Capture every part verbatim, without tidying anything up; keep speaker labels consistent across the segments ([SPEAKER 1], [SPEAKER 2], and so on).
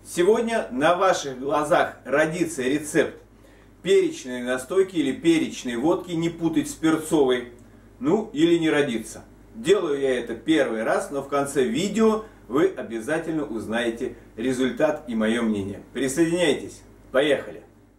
[SPEAKER 1] Сегодня на ваших глазах родится рецепт перечной настойки или перечной водки, не путать с перцовой, ну или не родится. Делаю я это первый раз, но в конце видео вы обязательно узнаете результат и мое мнение. Присоединяйтесь, поехали!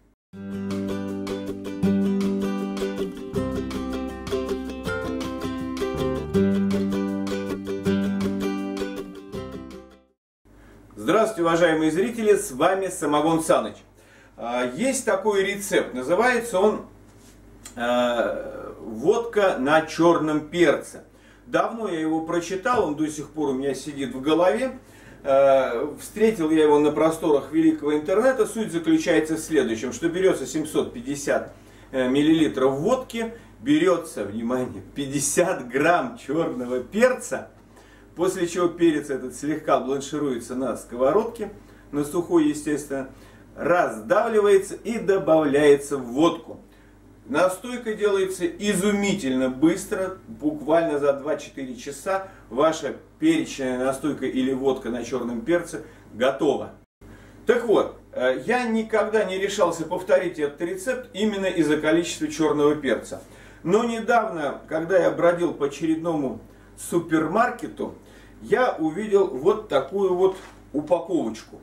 [SPEAKER 1] Здравствуйте, уважаемые зрители, с вами Самогон Саныч. Есть такой рецепт, называется он э, водка на черном перце. Давно я его прочитал, он до сих пор у меня сидит в голове. Э, встретил я его на просторах великого интернета. Суть заключается в следующем, что берется семьсот пятьдесят миллилитров водки, берется, внимание, пятьдесят грамм черного перца. После чего перец этот слегка бланшируется на сковородке, на сухой, естественно, раздавливается и добавляется в водку. Настойка делается изумительно быстро, буквально за два-четыре часа ваша перечная настойка или водка на черном перце готова. Так вот, я никогда не решался повторить этот рецепт именно из-за количества черного перца. Но недавно, когда я бродил по очередному супермаркету, я увидел вот такую вот упаковочку.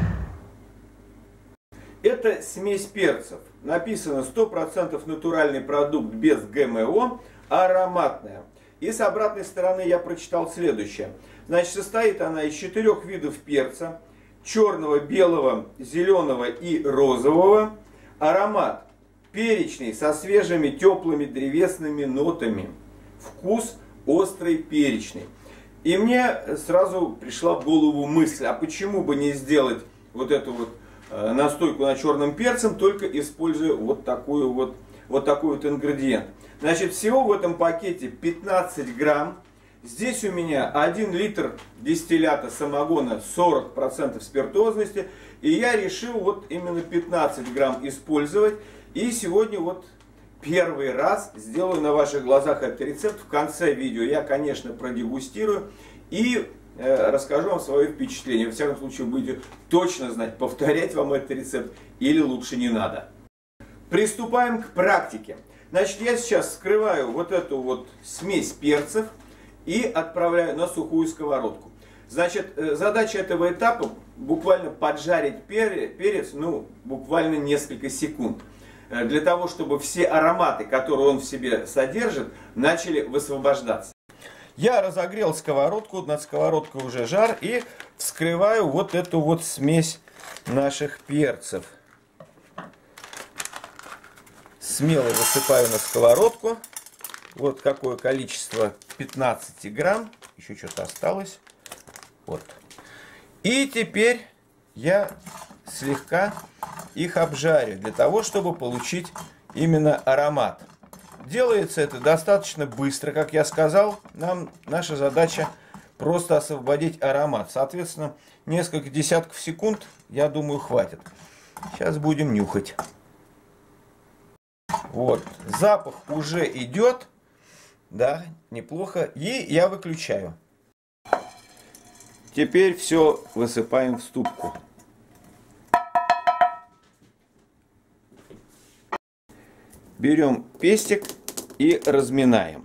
[SPEAKER 1] Это смесь перцев. Написано сто процентов натуральный продукт без ГМО, ароматная. И с обратной стороны я прочитал следующее. Значит, состоит она из четырех видов перца. Черного, белого, зеленого и розового. Аромат перечный, со свежими теплыми древесными нотами. Вкус острый, перечный. И мне сразу пришла в голову мысль, а почему бы не сделать вот эту вот э, настойку на черном перцем, только используя вот, такую вот, вот такой вот ингредиент. Значит, всего в этом пакете пятнадцать грамм. Здесь у меня один литр дистиллята самогона, сорок процентов спиртозности. И я решил вот именно пятнадцать грамм использовать. И сегодня вот первый раз сделаю на ваших глазах этот рецепт. В конце видео я, конечно, продегустирую и э, расскажу вам свое впечатление. Во всяком случае, будете точно знать, повторять вам этот рецепт или лучше не надо. Приступаем к практике. Значит, я сейчас скрываю вот эту вот смесь перцев и отправляю на сухую сковородку. Значит, задача этого этапа буквально поджарить перец, ну, буквально несколько секунд. Для того, чтобы все ароматы, которые он в себе содержит, начали высвобождаться. Я разогрел сковородку, над сковородкой уже жар, и вскрываю вот эту вот смесь наших перцев. Смело высыпаю на сковородку. Вот какое количество, пятнадцать грамм, еще что-то осталось. Вот. И теперь я слегка их обжарю, для того, чтобы получить именно аромат. Делается это достаточно быстро, как я сказал. Нам наша задача просто освободить аромат. Соответственно, несколько десятков секунд, я думаю, хватит. Сейчас будем нюхать. Вот, запах уже идет. Да, неплохо. И я выключаю. Теперь все высыпаем в ступку. Берем пестик и разминаем.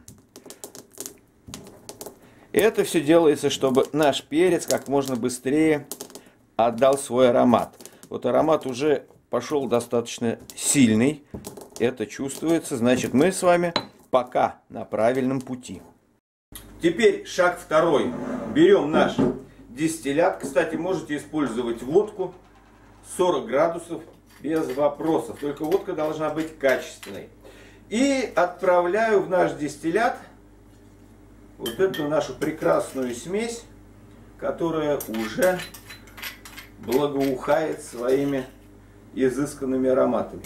[SPEAKER 1] Это все делается, чтобы наш перец как можно быстрее отдал свой аромат. Вот аромат уже пошел достаточно сильный. Это чувствуется. Значит, мы с вами пока на правильном пути. Теперь шаг второй. Берем наш дистиллят. Кстати, можете использовать водку сорок градусов. Без вопросов. Только водка должна быть качественной. И отправляю в наш дистиллят вот эту нашу прекрасную смесь, которая уже благоухает своими изысканными ароматами.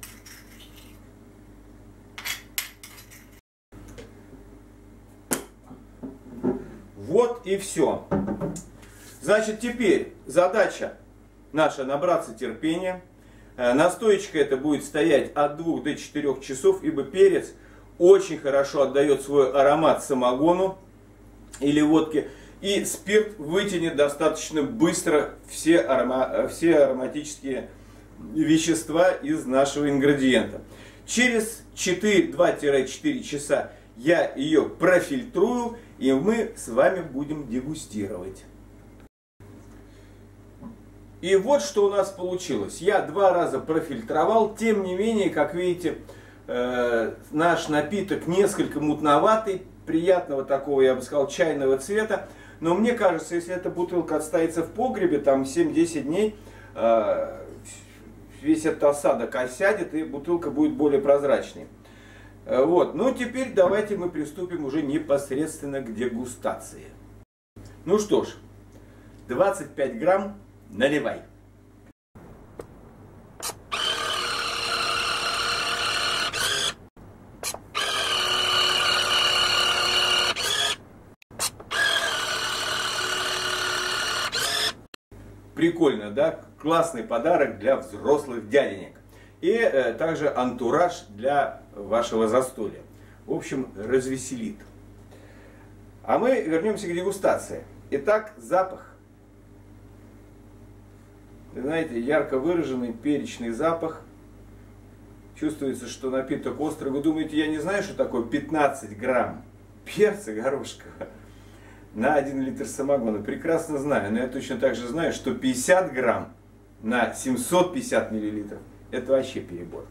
[SPEAKER 1] Вот и все. Значит, теперь задача наша набраться терпения. Настоечка эта будет стоять от двух до четырёх часов, ибо перец очень хорошо отдает свой аромат самогону или водке. И спирт вытянет достаточно быстро все, арома, все ароматические вещества из нашего ингредиента. Через два-четыре часа я ее профильтрую, и мы с вами будем дегустировать. И вот что у нас получилось. Я два раза профильтровал, тем не менее, как видите, э, наш напиток несколько мутноватый, приятного такого, я бы сказал, чайного цвета. Но мне кажется, если эта бутылка отстоится в погребе, там семь-десять дней, э, весь этот осадок осядет, и бутылка будет более прозрачной. Э, вот. Ну, теперь давайте мы приступим уже непосредственно к дегустации. Ну что ж, двадцать пять грамм наливай. Прикольно, да? Классный подарок для взрослых дяденек. И э, также антураж для вашего застолья. В общем, развеселит. А мы вернемся к дегустации. Итак, запах. Вы знаете, ярко выраженный перечный запах. Чувствуется, что напиток острый. Вы думаете, я не знаю, что такое пятнадцать грамм перца горошкова на один литр самогона? Прекрасно знаю, но я точно так же знаю, что пятьдесят грамм на семьсот пятьдесят миллилитров это вообще перебор.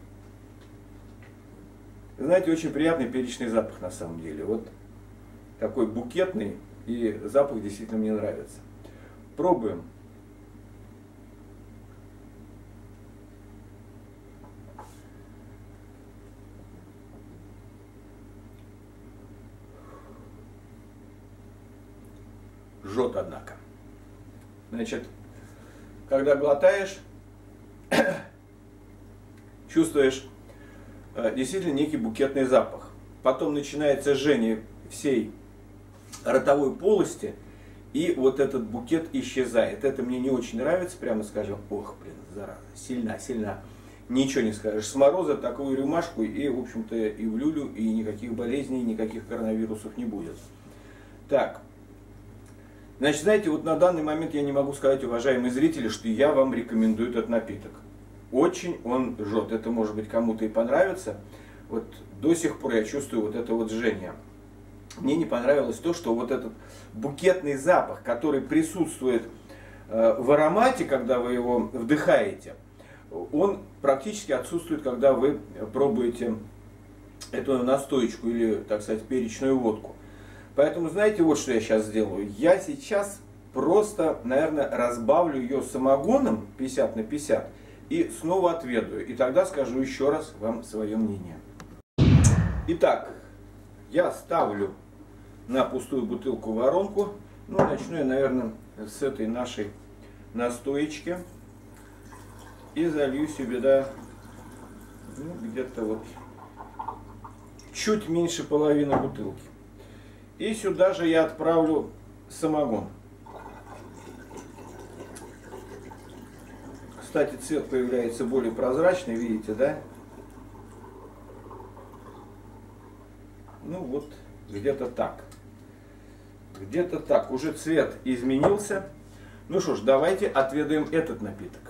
[SPEAKER 1] Вы знаете, очень приятный перечный запах на самом деле. Вот такой букетный, и запах действительно мне нравится. Пробуем. Жжет, однако. Значит, когда глотаешь, чувствуешь э, действительно некий букетный запах. Потом начинается жжение всей ротовой полости, и вот этот букет исчезает. Это мне не очень нравится, прямо скажем. Ох, блин, зараза, сильна, сильна. Ничего не скажешь. С мороза такую рюмашку, и, в общем-то, и в люлю, и никаких болезней, никаких коронавирусов не будет. Так. Значит, знаете, вот на данный момент я не могу сказать, уважаемые зрители, что я вам рекомендую этот напиток. Очень он жжет. Это, может быть, кому-то и понравится. Вот до сих пор я чувствую вот это вот жжение. Мне не понравилось то, что вот этот букетный запах, который присутствует э, в аромате, когда вы его вдыхаете, он практически отсутствует, когда вы пробуете эту настоечку или, так сказать, перечную водку. Поэтому, знаете, вот что я сейчас сделаю. Я сейчас просто, наверное, разбавлю ее самогоном пятьдесят на пятьдесят и снова отведаю. И тогда скажу еще раз вам свое мнение. Итак, я ставлю на пустую бутылку воронку. Ну, начну я, наверное, с этой нашей настоечки. И залью себе, да, ну, где-то вот чуть меньше половины бутылки. И сюда же я отправлю самогон. Кстати, цвет появляется более прозрачный, видите, да? Ну вот, где-то так. Где-то так. Уже цвет изменился. Ну что ж, давайте отведаем этот напиток.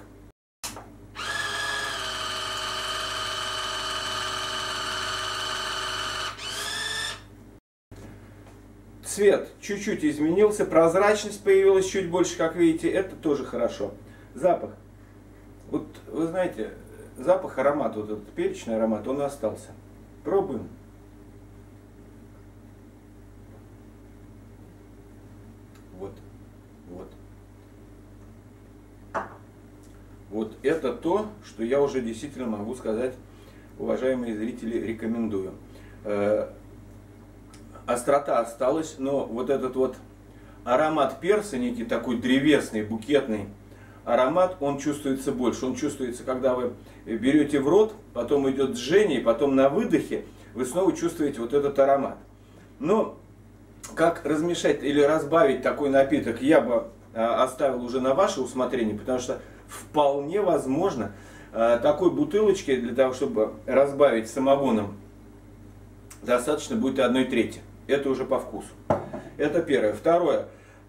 [SPEAKER 1] Цвет чуть-чуть изменился, прозрачность появилась чуть больше, как видите, это тоже хорошо. Запах. Вот вы знаете, запах, аромат, вот этот перечный аромат, он остался. Пробуем. Вот, вот. Вот это то, что я уже действительно могу сказать, уважаемые зрители, рекомендую. Острота осталась, но вот этот вот аромат перца, некий такой древесный, букетный аромат, он чувствуется больше. Он чувствуется, когда вы берете в рот, потом идет жжение, потом на выдохе вы снова чувствуете вот этот аромат. Но как размешать или разбавить такой напиток, я бы оставил уже на ваше усмотрение, потому что вполне возможно такой бутылочки для того, чтобы разбавить самогоном, достаточно будет одной трети. Это уже по вкусу. Это первое. Второе.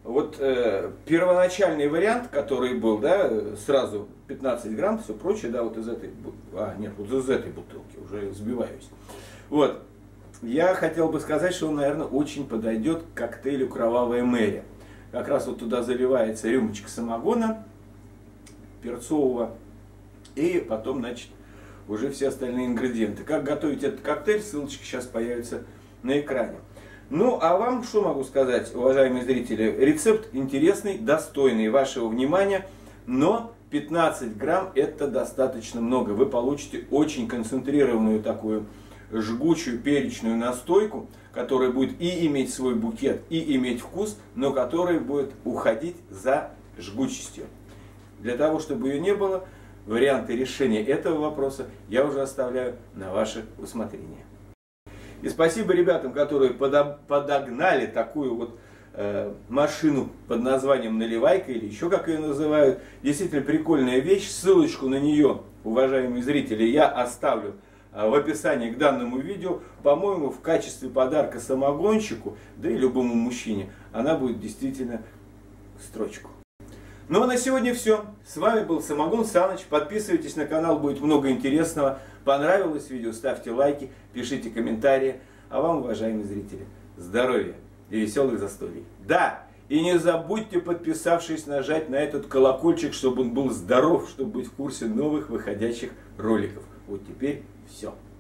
[SPEAKER 1] вот э, первоначальный вариант, который был, да, сразу пятнадцать грамм, все прочее, да, вот из этой, а, нет, вот из этой бутылки, уже сбиваюсь. Вот, я хотел бы сказать, что он, наверное, очень подойдет к коктейлю «Кровавая Мэри». Как раз вот туда заливается рюмочка самогона перцового, и потом, значит, уже все остальные ингредиенты. Как готовить этот коктейль, ссылочка сейчас появится на экране. Ну, а вам что могу сказать, уважаемые зрители? Рецепт интересный, достойный вашего внимания, но пятнадцать грамм это достаточно много. Вы получите очень концентрированную такую жгучую перечную настойку, которая будет и иметь свой букет, и иметь вкус, но которая будет уходить за жгучестью. Для того, чтобы ее не было, варианты решения этого вопроса я уже оставляю на ваше усмотрение. И спасибо ребятам, которые подогнали такую вот э, машину под названием наливайка, или еще как ее называют. Действительно прикольная вещь. Ссылочку на нее, уважаемые зрители, я оставлю э, в описании к данному видео. По-моему, в качестве подарка самогонщику, да и любому мужчине, она будет действительно в строчку. Ну а на сегодня все. С вами был Самогон Саныч. Подписывайтесь на канал, будет много интересного. Понравилось видео, ставьте лайки, пишите комментарии. А вам, уважаемые зрители, здоровья и веселых застолий. Да, и не забудьте, подписавшись, нажать на этот колокольчик, чтобы он был здоров, чтобы быть в курсе новых выходящих роликов. Вот теперь все.